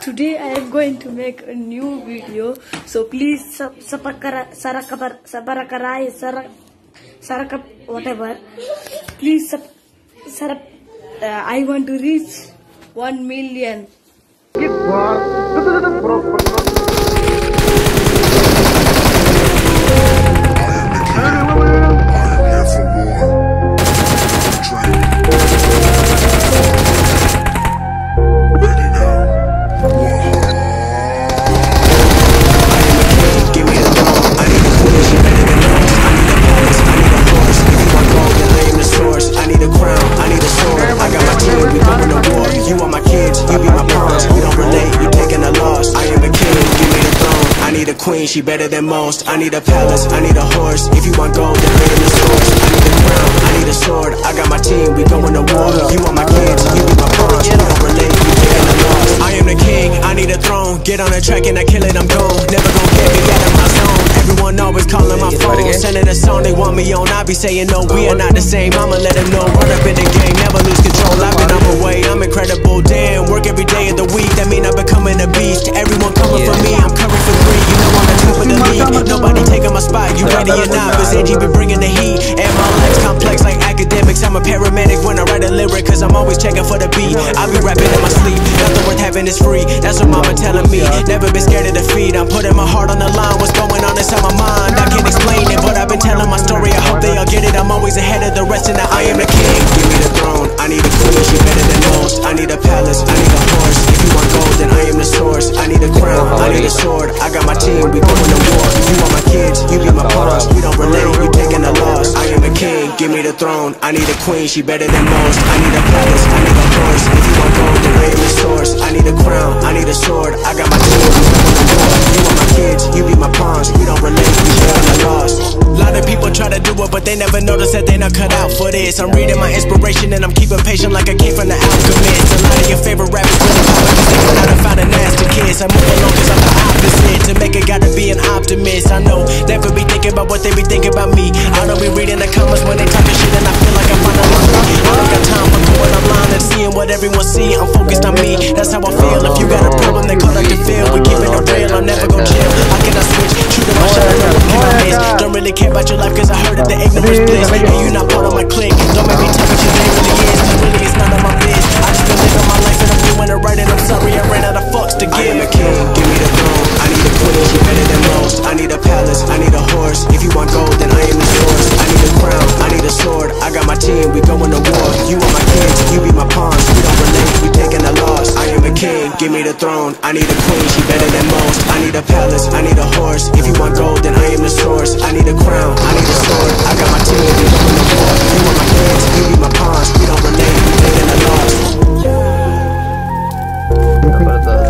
Today I am going to make a new video, so please whatever. Please I want to reach 1 million. Queen, she better than most. I need a palace, I need a horse. If you want gold, then I am the source. I need a crown, I need a sword. I got my team, we going to war. You want my kids, you be my pawns. You don't relate, you taking the loss. I am the king, I need a throne. Get on the track and I kill it, I'm gone. Never gon' get me out of my zone. Everyone always calling my phone, sending a song they want me on. I be saying no, we are not the same. I'ma let them know, run up in the game, never lose control. I've been on my way, I'm incredible. Damn, work every day of the week, that mean I'm becoming a beast. Everyone coming for me, I'm coming for free. You know I'm the top of the league, nobody taking my spot. You ready or not, cause AG been bringing the heat. And my life's complex like academics. I'm a paramedic when I write a lyric, cause I'm always checking for the beat. I be rapping in my sleep, nothing worth having is free. That's what mama telling me, never been scared of defeat. I'm putting my heart on the line, what's going on inside my mind, I can't explain it, but I've been telling my story, I hope they all get it. I'm always ahead of the rest and now I am the king. Give me the throne, I need a queen, she better than most. I need a palace, I need a horse. If you want gold, then I am the source. I need a crown, I need a sword. I got my team, we going to war. You want my kids, you be my pawns. We don't relate, you taking a loss. I am the king, give me the throne. I need a queen, she better than most. I need a palace, I need a horse. If you want gold, then I am the source. I need a crown, I need a sword. I got my team, we going to war. You want my kids, you be my pawns. We don't relate, you taking a loss. A lot of people try to do it, but they never notice that they not cut out for this. I'm reading my inspiration and I'm keeping patient like I came from the Alchemist. A lot of your favorite rappers really poppin' cause they went out and found a nasty kiss. I move along cause I'm the opposite. To make it gotta be an optimist. I know they could be thinking about what they be thinking about me. I don't be reading the comments when they talking shit and I feel like I'm on a line. I don't got time for going online and seeing what everyone see. I'm focused on me, that's how I feel. If you got a problem, then call like the field. We keeping it real, I'm never gon' chill. I cannot switch, shooting my shot, I know what can I miss. Don't really care about your life cause I heard that the ignorance bliss. And you not part of my clique. Don't make me talk what your name really is, cause really it's none of my biz. I just been living my life and I'm doing it right and I'm sorry I ran out of fucks to give. I am a king, give me the throne. I need a queen, she better than most. I need a palace, I need a horse. If you want gold, then I am the source. I need a crown, I need a sword. I got my team, we going to war. You are my kids, you be my pawns. We don't relate, we taking a loss. I am a king, give me the throne. I need a queen, she better than most. I need a palace, I need a horse. If you want gold, then I am the source. I need a crown, I need a sword. I got my team, we going to war. You are my kids, you be my pawns. We don't relate, we taking a loss.